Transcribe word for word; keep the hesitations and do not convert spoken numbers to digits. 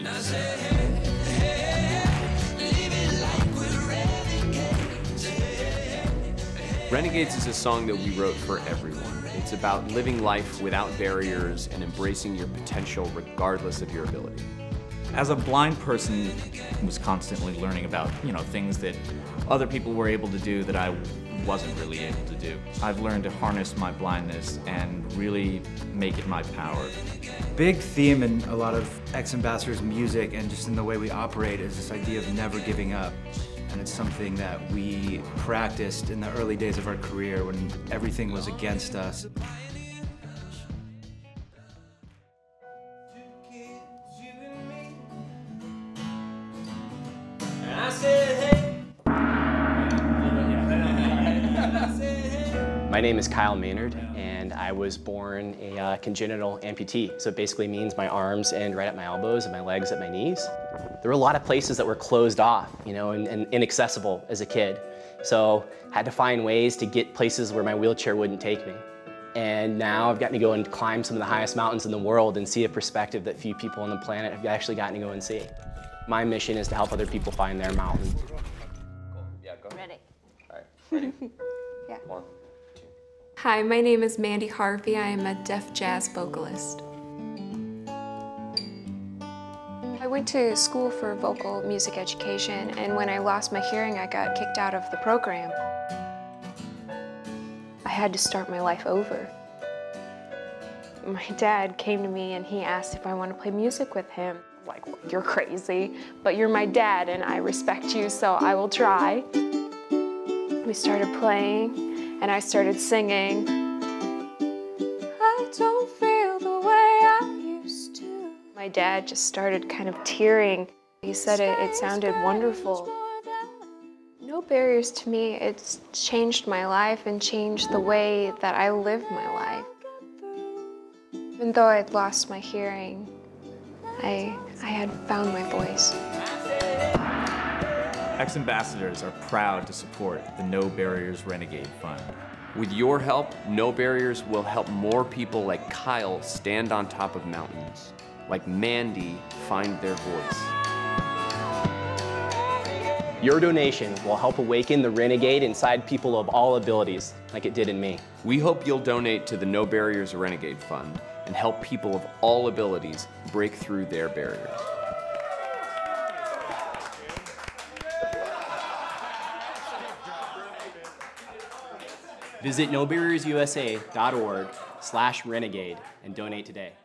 Renegades is a song that we wrote for everyone. It's about living life without barriers and embracing your potential regardless of your ability. As a blind person who was constantly learning about, you know, things that other people were able to do that I wasn't really able to do, I've learned to harness my blindness and really make it my power. Big theme in a lot of ex-ambassadors' music and just in the way we operate is this idea of never giving up. And it's something that we practiced in the early days of our career when everything was against us. My name is Kyle Maynard, and I was born a uh, congenital amputee. So it basically means my arms end right at my elbows and my legs at my knees. There were a lot of places that were closed off, you know, and, and inaccessible as a kid. So I had to find ways to get places where my wheelchair wouldn't take me. And now I've gotten to go and climb some of the highest mountains in the world and see a perspective that few people on the planet have actually gotten to go and see. My mission is to help other people find their mountain. Cool. Yeah, go. Ready. All right, ready? Yeah. One. Hi, my name is Mandy Harvey. I am a deaf jazz vocalist. I went to school for vocal music education, and when I lost my hearing, I got kicked out of the program. I had to start my life over. My dad came to me and he asked if I want to play music with him. Like, well, you're crazy, but you're my dad and I respect you, so I will try. We started playing. And I started singing, I don't feel the way I used to. My dad just started kind of tearing. He said it, it sounded wonderful. No barriers to me. It's changed my life and changed the way that I live my life. Even though I'd lost my hearing, I, I had found my voice. Ex-ambassadors are proud to support the No Barriers Renegade Fund. With your help, No Barriers will help more people like Kyle stand on top of mountains, like Mandy find their voice. Your donation will help awaken the renegade inside people of all abilities, like it did in me. We hope you'll donate to the No Barriers Renegade Fund and help people of all abilities break through their barriers. Visit no barriers U S A dot org slash renegade and donate today.